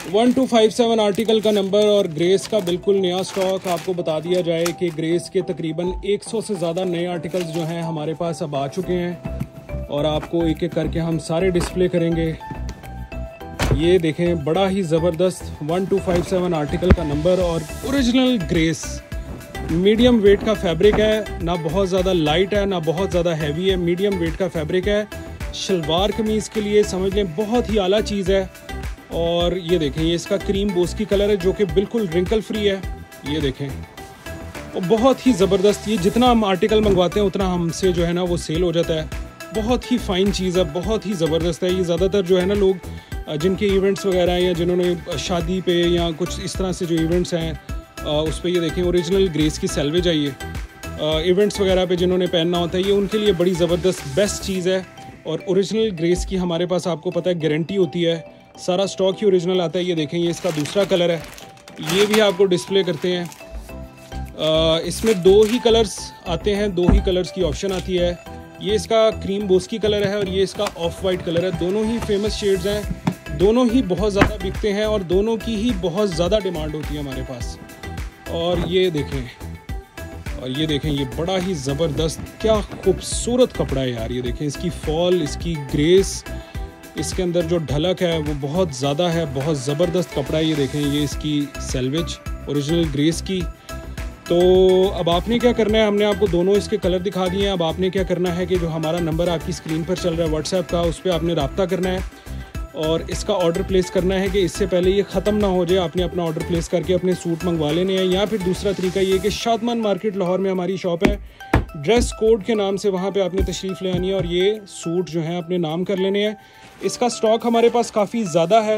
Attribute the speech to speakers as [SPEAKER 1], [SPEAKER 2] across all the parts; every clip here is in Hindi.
[SPEAKER 1] 1257 आर्टिकल का नंबर और ग्रेस का बिल्कुल नया स्टॉक। आपको बता दिया जाए कि ग्रेस के तकरीबन 100 से ज़्यादा नए आर्टिकल्स जो हैं हमारे पास अब आ चुके हैं और आपको एक एक करके हम सारे डिस्प्ले करेंगे। ये देखें, बड़ा ही ज़बरदस्त 1257 आर्टिकल का नंबर और ओरिजिनल ग्रेस। मीडियम वेट का फैब्रिक है, ना बहुत ज़्यादा लाइट है ना बहुत ज़्यादा हैवी है, मीडियम वेट का फैब्रिक है। शलवार कमीज़ के लिए समझ लें बहुत ही आला चीज़ है। और ये देखें, ये इसका क्रीम बोस्की कलर है जो कि बिल्कुल रिंकल फ्री है। ये देखें, और बहुत ही ज़बरदस्त। ये जितना हम आर्टिकल मंगवाते हैं उतना हमसे जो है ना वो सेल हो जाता है। बहुत ही फ़ाइन चीज़ है, बहुत ही ज़बरदस्त है। ये ज़्यादातर जो है ना लोग जिनके इवेंट्स वगैरह हैं या जिन्होंने शादी पे या कुछ इस तरह से जो इवेंट्स हैं उस पर ये देखें ओरिजिनल ग्रेस की सेल्वेज आई है। इवेंट्स वगैरह पे जिन्होंने पहनना होता है ये उनके लिए बड़ी ज़बरदस्त बेस्ट चीज़ है। और ओरिजिनल ग्रेस की हमारे पास आपको पता है गारंटी होती है, सारा स्टॉक ही ओरिजिनल आता है। ये देखें, ये इसका दूसरा कलर है, ये भी आपको डिस्प्ले करते हैं। इसमें दो ही कलर्स आते हैं, दो ही कलर्स की ऑप्शन आती है। ये इसका क्रीम बोस्की कलर है और ये इसका ऑफ वाइट कलर है। दोनों ही फेमस शेड्स हैं, दोनों ही बहुत ज़्यादा बिकते हैं और दोनों की ही बहुत ज़्यादा डिमांड होती है हमारे पास। और ये देखें, ये बड़ा ही ज़बरदस्त, क्या खूबसूरत कपड़ा है यार। ये देखें, इसकी फॉल, इसकी ग्रेस, इसके अंदर जो ढलक है वो बहुत ज़्यादा है, बहुत ज़बरदस्त कपड़ा है। ये देखें, ये इसकी सेल्वेज ओरिजिनल ग्रेस की। तो अब आपने क्या करना है, हमने आपको दोनों इसके कलर दिखा दिए हैं। अब आपने क्या करना है कि जो हमारा नंबर आपकी स्क्रीन पर चल रहा है व्हाट्सएप का, उस पर आपने रब्ता करना है और इसका ऑर्डर प्लेस करना है कि इससे पहले ये ख़त्म ना हो जाए। आपने अपना ऑर्डर प्लेस करके अपने सूट मंगवा लेने हैं। या फिर दूसरा तरीका ये कि शादमान मार्केट लाहौर में हमारी शॉप है, ड्रेस कोड के नाम से, वहाँ पे आपने तशरीफ़ ले आनी है और ये सूट जो हैं अपने नाम कर लेने हैं। इसका स्टॉक हमारे पास काफ़ी ज़्यादा है,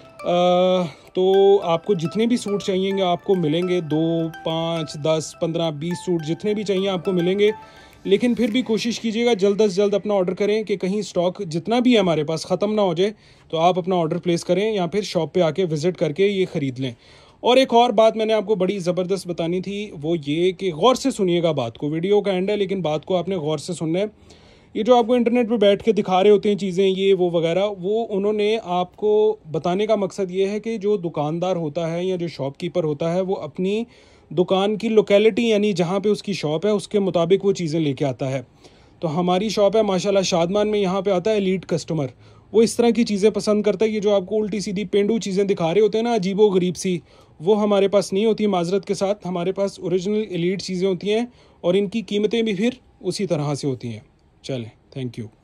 [SPEAKER 1] तो आपको जितने भी सूट चाहिएंगे आपको मिलेंगे। 2, 5, 10, 15, 20 सूट जितने भी चाहिए आपको मिलेंगे। लेकिन फिर भी कोशिश कीजिएगा जल्द से जल्द अपना ऑर्डर करें कि कहीं स्टॉक जितना भी है हमारे पास ख़त्म ना हो जाए। तो आप अपना ऑर्डर प्लेस करें या फिर शॉप पे आके विज़िट करके ये ख़रीद लें। और एक और बात मैंने आपको बड़ी ज़बरदस्त बतानी थी, वो ये कि गौर से सुनिएगा बात को। वीडियो का एंड है लेकिन बात को आपने गौर से सुनना है। ये जो आपको इंटरनेट पे बैठ के दिखा रहे होते हैं चीज़ें ये वो वगैरह, वो उन्होंने आपको बताने का मकसद ये है कि जो दुकानदार होता है या जो शॉपकीपर होता है वो अपनी दुकान की लोकेलिटी यानी जहाँ पे उसकी शॉप है उसके मुताबिक वो चीज़ें लेके आता है। तो हमारी शॉप है माशाल्लाह शादमान में, यहाँ पे आता है एलीट कस्टमर, वो इस तरह की चीज़ें पसंद करता है। ये जो आपको उल्टी सीधी पेंडू चीज़ें दिखा रहे होते हैं ना, अजीबो गरीब सी, वो हमारे पास नहीं होती। माजरत के साथ हमारे पास ओरिजिनल एलीट चीज़ें होती हैं और इनकी कीमतें भी फिर उसी तरह से होती हैं। चलें, थैंक यू।